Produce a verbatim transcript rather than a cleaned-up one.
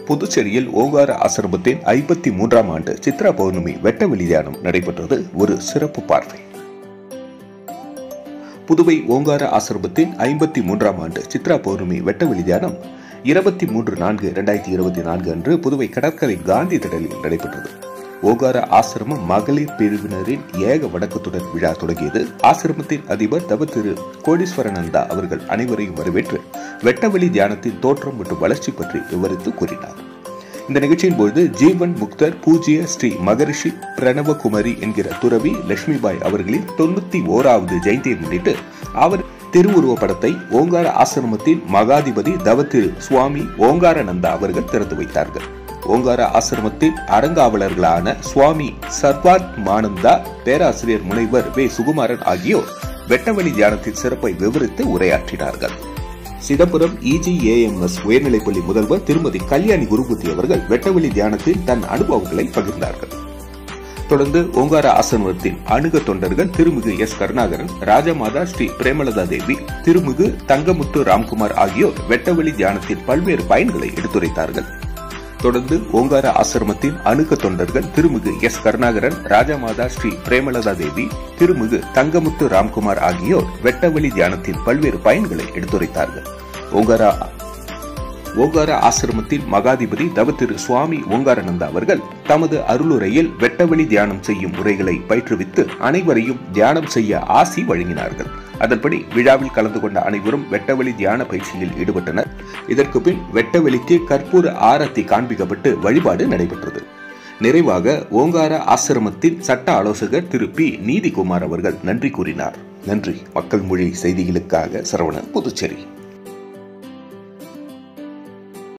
புதுச்சேரியில் ஓங்கார ஆசிரமத்தின் ஐம்பத்தி மூன்றாம் ஆண்டு சித்ரா பௌர்ணமி வெட்டவெளி தியானம் நடைபெற்றது. ஒரு சிறப்பு பார்வை. புதுவை ஓங்கார ஆசிரமத்தின் ஐம்பத்தி மூன்றாம் ஆண்டு சித்ரா பௌர்ணமி வெட்டவெளி தியானம் இருபத்தி மூன்று நான்கு இரண்டாயிரத்தி இருபத்தி நான்கு அன்று புதுவை கடற்கரை காந்தி திடலில் நடைபெற்றது. ஓங்கார ஆசிரம மகளிர் பிரிவினரின் ஏக வணக்கத்துடன் விழா தொடங்கியது. ஆசிரமத்தின் அதிபர் தவ திரு கோடீஸ்வரனந்தா அவர்கள் அனைவரையும் வரவேற்று வெட்டவெளி தியானத்தின் தோற்றம் மற்றும் வளர்ச்சி பற்றி விவரித்து கூறினார். இந்த நிகழ்ச்சியின் போது ஜீவன் முக்தர் பூஜ்ய ஸ்ரீ மகரிஷி பிரணவகுமரி என்கிற துறவி லட்சுமிபாய் அவர்களின் தொண்ணூத்தி ஓராவது ஜெயந்தியை முன்னிட்டு அவர் திருவுருவ படத்தை ஓங்கார ஆசிரமத்தின் மகாதிபதி தவ திரு சுவாமி ஓங்காரானந்தா அவர்கள் திறந்து வைத்தார்கள். ஓங்கார ஆசிரமத்தின் அறங்காவலர்களான சுவாமி சர்வாத்மானந்தா, பேராசிரியர் முனைவர் வே சுகுமாரன் ஆகியோர் வெட்டவெளி தியானத்தின் சிறப்பை விவரித்து உரையாற்றினார்கள். Chidambaram E G A M S உயர்நிலைப்பள்ளி முதல்வர் திருமதி கல்யாணி குருபூர்த்தி அவர்கள் வெட்டவெளி தியானத்தில் தன் அனுபவங்களை பகிர்ந்தார்கள். தொடர்ந்து ஓங்கார ஆசிரமத்தின் அணுக தொண்டர்கள் திருமிகு எஸ் கருணாகரன், ராஜமாதா ஸ்ரீ பிரேமலதா தேவி, திருமிகு தங்கமுத்து ராம்குமார் ஆகியோர் வெட்டவெளி தியானத்தின் பல்வேறு பயன்களை எடுத்துரைத்தார்கள். தொடர்ந்து ஓங்கார ஆசிரமத்தின் அணுக தொண்டர்கள் திருமிகு எஸ் கருணாகரன், ராஜமாதா ஸ்ரீ பிரேமலதா தேவி, திருமிகு தங்கமுத்து ராம்குமார் ஆகியோர் வெட்டவெளி தியானத்தின் பல்வேறு பயன்களை எடுத்துரைத்தார்கள். ஓங்கார ஓங்கார ஆசிரமத்தின் மகாதிபதி தவ திரு சுவாமி ஓங்காரானந்தா அவர்கள் தமது அருளுரையில் வெட்டவெளி தியானம் செய்யும் முறைகளை பயிற்றுவித்து அனைவரையும் தியானம் செய்ய ஆசி வழங்கினார்கள். அதன்படி விழாவில் கலந்து கொண்ட அனைவரும் வெட்டவெளி தியான பயிற்சியில் ஈடுபட்டனர். இதற்கு பின் வெட்டவெளிக்கு கற்பூர ஆரத்தி காண்பிக்கப்பட்டு வழிபாடு நடைபெற்றது. நிறைவாக ஓங்கார ஆசிரமத்தின் சட்ட ஆலோசகர் திரு பி நீதிகுமார் அவர்கள் நன்றி கூறினார். நன்றி. மக்கள் மொழி செய்திகளுக்காக சரவணன், புதுச்சேரி.